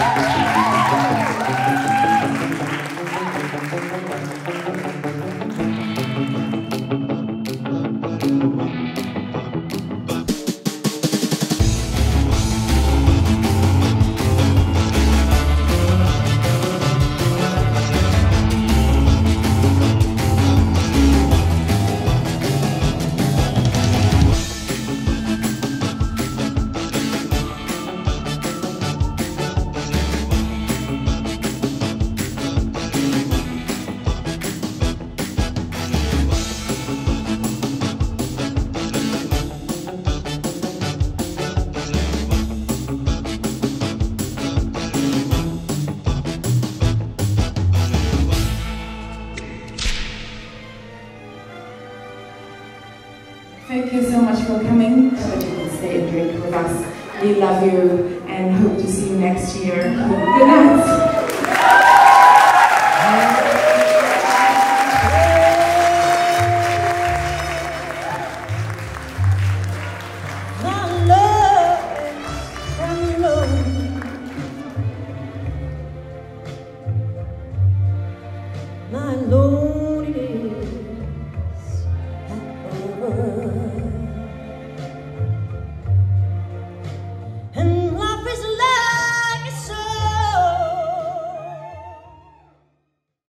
Thank you so much for coming, so that you can stay and drink with us. We love you and hope to see you next year. Good night.